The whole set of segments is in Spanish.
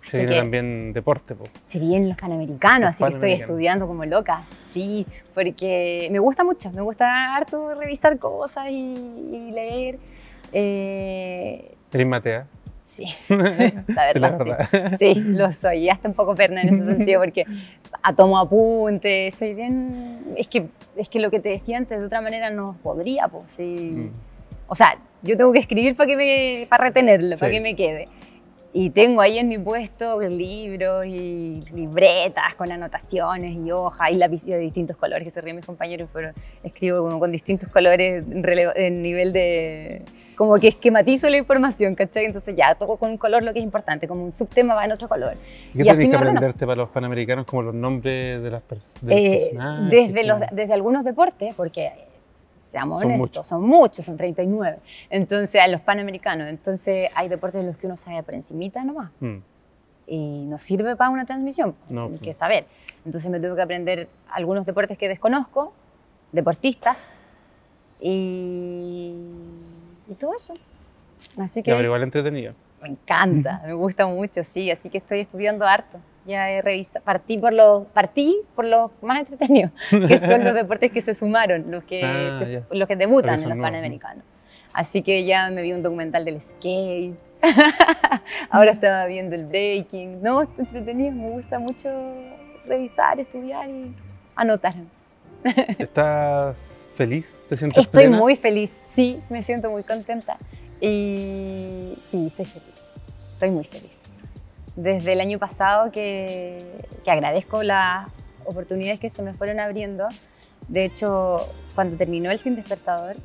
Se Así viene que también deporte, po. se vienen los Panamericanos, Los así que estoy Panamericanos. estudiando como loca. Sí, porque me gusta mucho, me gusta harto revisar cosas y leer. Eres matea. Sí, la Es la verdad, sí. verdad. Sí, lo soy. Y hasta un poco perna en ese sentido, porque tomo apuntes, soy bien... Es que lo que te decía antes, de otra manera no podría, pues sí. O sea, yo tengo que escribir para retenerlo, para Sí. que me quede. Y tengo ahí en mi puesto libros y libretas con anotaciones y hojas y lápices de distintos colores, que se ríen mis compañeros, pero escribo como con distintos colores en nivel de... como que esquematizo la información, ¿cachai? Entonces ya toco con un color lo que es importante, como un subtema va en otro color. ¿Y qué Y así tenés que me ordeno. aprenderte para los Panamericanos, como los nombres de, de los personajes? Desde algunos deportes, porque seamos Son honestos, muchos. son muchos, son 39. Entonces, a los Panamericanos. Entonces, hay deportes en los que uno sabe por encimita nomás. Y no sirve para una transmisión, No, hay que saber. Entonces, me tuve que aprender algunos deportes que desconozco, deportistas y todo eso. Así Ya, pero que igual entretenido. me encanta, me gusta mucho, sí. Así que estoy estudiando harto. Ya he revisado, partí por los más entretenidos, que son los deportes que se sumaron, los que debutan en los Panamericanos. Así que ya me vi un documental del skate, ahora estaba viendo el breaking. No, está entretenido, me gusta mucho revisar, estudiar y anotar. ¿Estás feliz? ¿Te sientes Estoy plena? muy feliz, sí, me siento muy contenta. Y sí, estoy feliz, estoy muy feliz. Desde el año pasado que agradezco las oportunidades que se me fueron abriendo. De hecho, cuando terminó el Sin Despertador,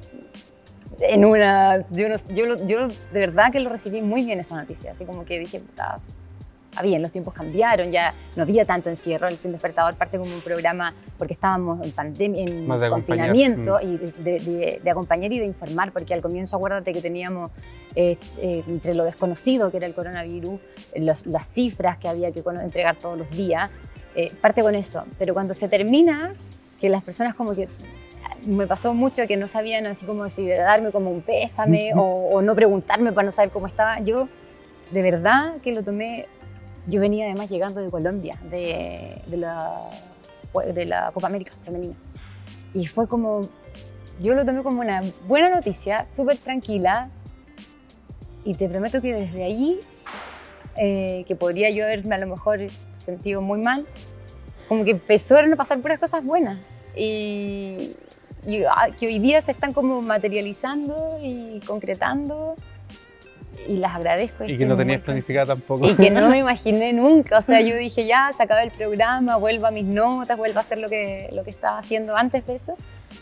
yo de verdad que lo recibí muy bien esa noticia, así como que dije, está bien, los tiempos cambiaron, ya no había tanto encierro. El Sin Despertador parte como un programa porque estábamos en pandemia, en confinamiento, y de acompañar y de informar, porque al comienzo acuérdate que teníamos entre lo desconocido que era el coronavirus, las cifras que había que entregar todos los días, parte con eso. Pero cuando se termina, que las personas como que me pasó mucho que no sabían así como si darme como un pésame o no preguntarme para no saber cómo estaba, yo de verdad que lo tomé. Yo venía además llegando de Colombia, de la Copa América femenina. Y fue como, yo lo tomé como una buena noticia, súper tranquila. Y te prometo que desde ahí, que podría yo haberme a lo mejor sentido muy mal, como que empezaron a pasar puras cosas buenas. Y que hoy día se están como materializando y concretando. Y las agradezco. Y que no tenías planificada tampoco. Y que no me imaginé nunca. O sea, yo dije, ya, se acaba el programa, vuelvo a mis notas, vuelvo a hacer lo que estaba haciendo antes de eso.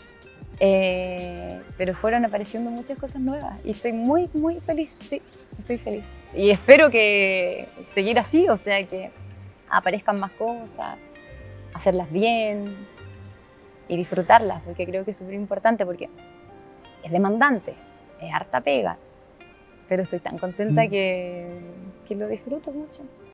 Pero fueron apareciendo muchas cosas nuevas. Y estoy muy, muy feliz. Sí, estoy feliz. Y espero que seguir así, o sea, que aparezcan más cosas, hacerlas bien y disfrutarlas, porque creo que es súper importante, porque es demandante, es harta pega. Pero estoy tan contenta que lo disfruto mucho.